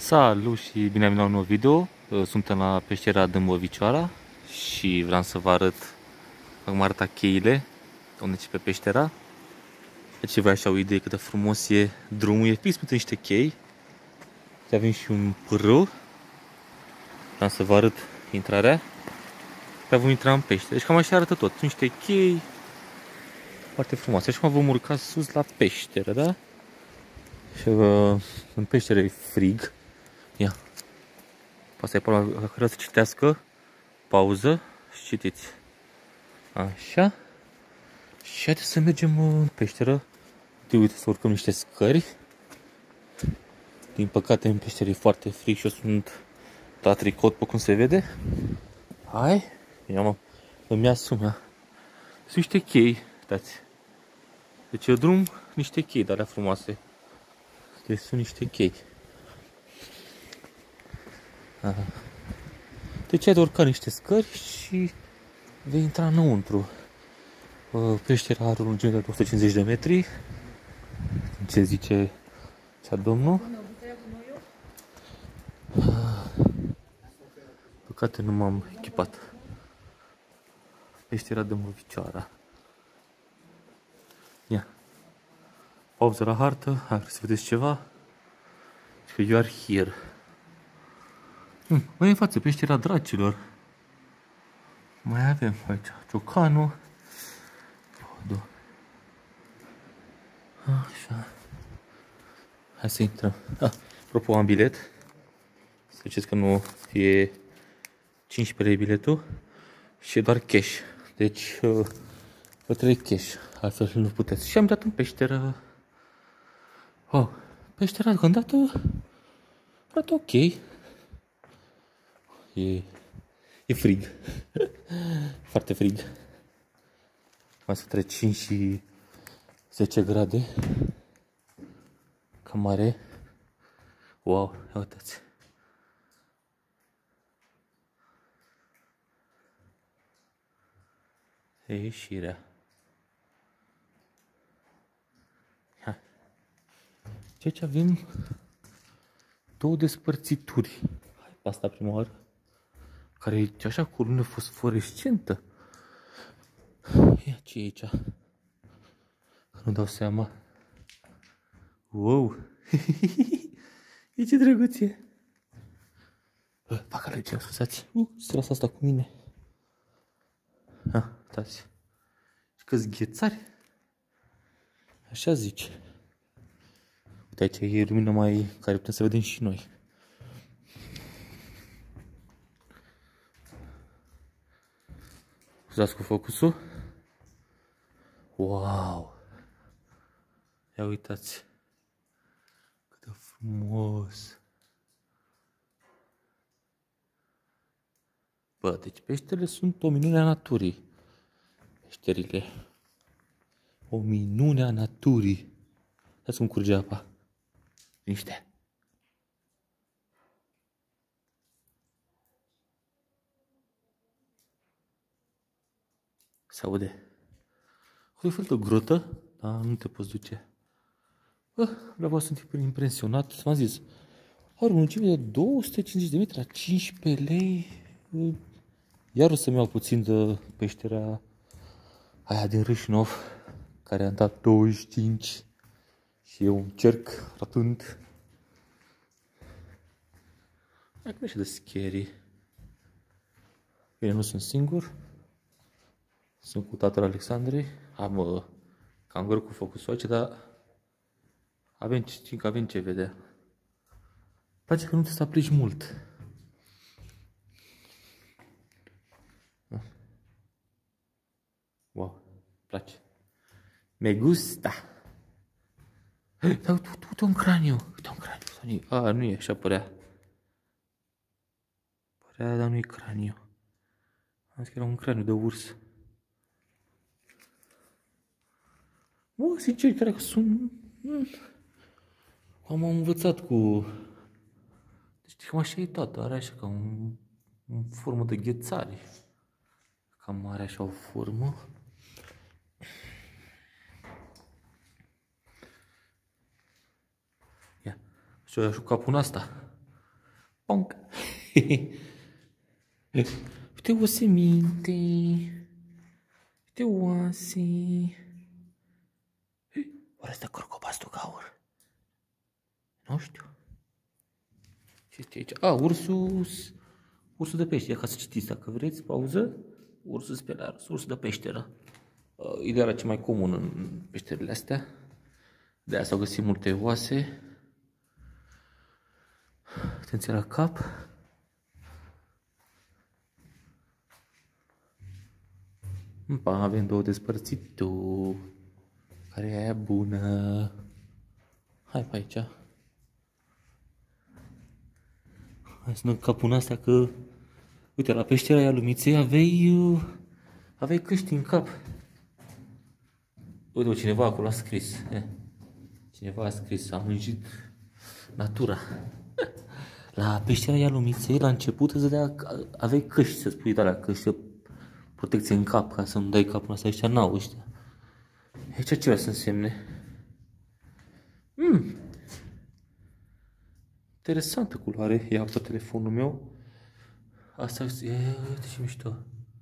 Salut și bine am venit la un nou video. Suntem la peștera Dâmbovicioara și vreau să vă arăt cum arată cheile unde e pe peștera. Deci vă așa o idee cât de frumos e drumul, e fix pentru niște chei. Și avem și un pârâu. Vreau să vă arăt intrarea. Pe vom intra în peșteră. Deci cam așa arată tot. Sunt niște chei foarte frumoase. Și acum vom urca sus la peșteră, da? Și în peșteră e frig. Ia. Asta e palma care să citească. Pauză și citiți. Așa. Și haideți să mergem în peșteră. Uite să urcăm niște scări. Din păcate în peșteră e foarte frig și eu sunt la tricot, pe cum se vede. Hai. Îmi asum. Sunt niște chei. Uitați. Deci e drum, niște chei de alea frumoase. Deci sunt niște chei. Aha. Deci ai de urca niște scări și vei intra înăuntru. Peștera are o lungime de 250 de metri. Ce zice cea domnul? Păcate nu m-am echipat. Peștera Dâmbovicioara. Ia. Pauză la hartă. Hai să vedeți ceva. Și you are here. Mai în față, peștera dracilor. Mai avem aici ciocanul. Așa. Hai să intrăm. Apropo, am bilet. Să ziceți că nu e 15 lei biletul. Și e doar cash. Deci, vă trebuie cash. Altfel nu puteți. Și am dat în peșteră. Peștera deocamdată arată ok. E frig. Foarte frig. Mai să între 5 și 10 grade. Cam mare. Wow, ia uitați. E ieșirea. Hai. Deci avem două despărțituri. Hai pe asta prima oară. Care e așa cu lumină fosforescentă. Ia ce e aici? Nu dau seama. Wow! E ce drăguț e! Fac alegere, scuzați. Să las asta cu mine. Uitați. Și că-s ghețari. Așa zici. Uite aici e lumină mai care putem să vedem și noi. Scuzați cu focusul. Wow! Ia uitați. Cât de frumos. Bă, deci peșterile sunt o minune a naturii. Peșterile. O minune a naturii. Uitați cum curge apa. Liniște. Se aude. O fel de grotă, dar nu te poți duce. Vreau să sunt impresionat. V-am zis, are o lungime de 250 de metri la 15 lei. Iar o să-mi iau puțin de peștera aia din Râșnov, care am dat 25 și e un cerc rotund. Mai cum e și de scary. Bine, nu sunt singur. Sunt cu tatăl Alexandrei. Am cam greu cu focusul aici, dar avem ce vedea. Place că nu te să aplici mult. Wow, place. Me gusta. Dar uite un craniu. Uite un craniu. Nu e așa părea. Părea, dar nu e craniu. Am zis că era un craniu de urs. Bă, sincer, cred că sunt... Am învățat cu... Deci cam așa e toată, are așa ca în formă de ghețare. Cam are așa o formă. Ia, și-o ia și capul în asta. Ponc. Uite o seminte. Uite oase. Oare ăsta corcobastul gaur? Nu știu. Ce este aici? A, ursus. Ursul de peșteră. Ca să citiți dacă vreți. Pauză. Ursul spelarus. Ursul de peșteră. Ideea cea mai comună în peșterile astea. De aia s-au găsit multe oase. Atenție la cap. Avem două despărțituri. Care e aia bună? Hai pe aici. Hai să dăm capul în astea că... Uite, la peștera aia Lumiței aveai căști în cap. Uite, cineva acolo a scris. Cineva a scris, am mânjit natura. La peștera aia Lumiței, la început îți dădea, aveai căști, să spui de alea, căști de protecție în cap, ca să nu dai capul ăsta, ăștia n-au ăștia. Aici ce vrea să însemne? Interesantă culoare, ia pe telefonul meu. Asta e, uite ce mișto.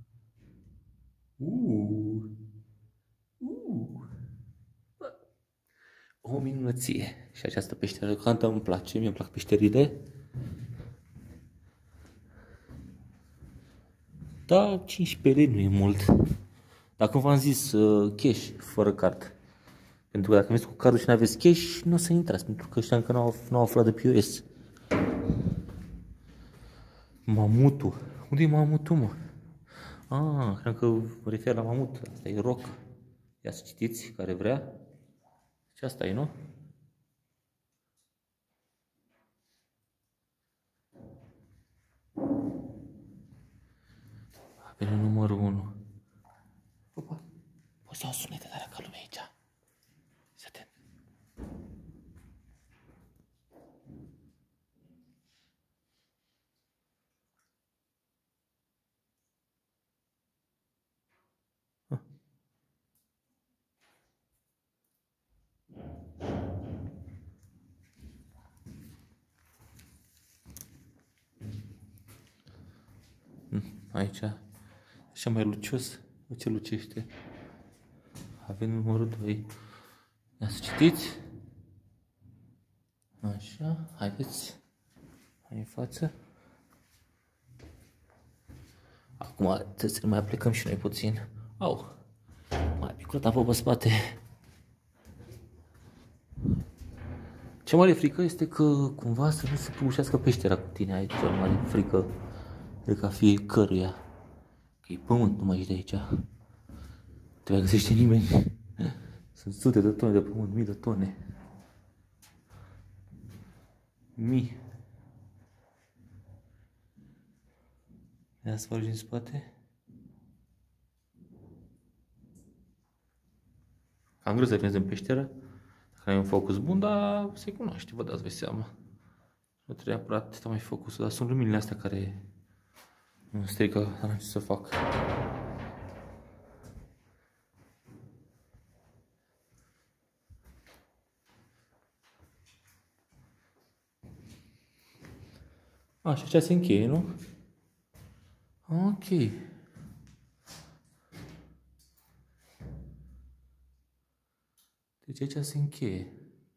O minunăție. Și această peșteră cantă îmi place, mie îmi plac peșterile. Da, 15 lei nu e mult. Dacă v-am zis cash, fără card. Pentru că dacă mergeți cu cardul și nu aveți cash, nu o să intrați, pentru că ăștia încă n-au aflat de POS. Mamutul. Unde e mamutul, mă? Cred că mă refer la mamut. Asta e roc. Ia să citiți, care vrea. Și asta e, nu? Apelul numărul 1. Opa, poți să o sunete tare ca lumea aici. Să te... Aici, așa mai lucios, ce lucește. Avem numărul 2. Ia să citiți. Așa, haideți. Hai în față. Acum trebuie să ne mai aplicăm și noi puțin. Au, mai picurat apă pe spate. Ce mare frică este că cumva să nu se prăbușească peștera cu tine. Aici cea mare frică. Cred că a fiecăruia. Că e pământ numai aici de aici. Te mai găsește nimeni. Sunt sute de tone de pământ, mii de tone. Mii. Ia să faci din spate. Am greu să prins în peșteră. Dacă ai un focus bun, dar se cunoaște, vă dați seama. Nu trebuie neapărat mai focusul, dar sunt luminile astea care nu strică, dar n-am ce să fac. Și aici se încheie, nu? Ok. Deci aici se încheie.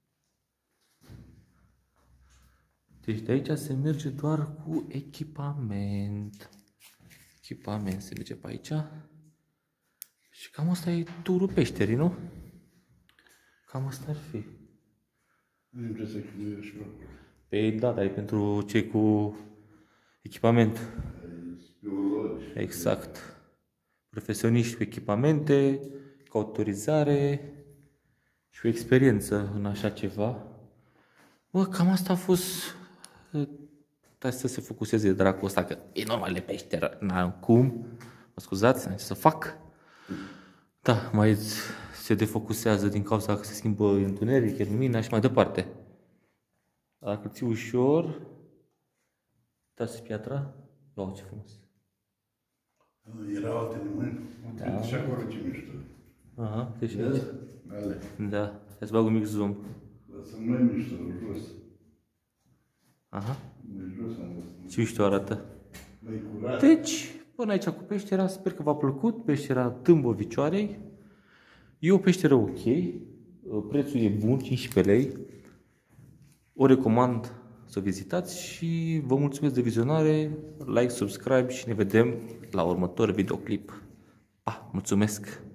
Deci de aici se merge doar cu echipament. Echipament se merge pe aici. Și cam asta e turul peșterii, nu? Cam asta ar fi. Nu trebuie să chinuiești și pe acolo. Păi da, dar e pentru cei cu echipament. Biologi. Exact. Profesioniști cu echipamente, cu autorizare și cu experiență în așa ceva. Bă, cam asta a fost. Trebuie să se focuseze dracul ăsta, că e normal de peșteră. N-am cum. Mă scuzați, n-am ce să fac. Da, mai se defocusează din cauza că se schimbă întuneric, e lumina și mai departe. Dacă ții ușor, uitați piatra. Ia ce frumos. Erau alte nimeni. Da. Și acolo ce mișto. Aha, deci aici. Ale. Da, hai să bag un mic zoom. Dar sunt mai mișto, jos. Aha. De jos am văzut. Ce mișto arată. Mai curat. Deci, până aici cu peștera, sper că v-a plăcut. Peștera Dâmbovicoarei. E o peșteră ok. Prețul e bun, 15 lei. O recomand să vizitați și vă mulțumesc de vizionare, like, subscribe și ne vedem la următor videoclip. Pa, mulțumesc!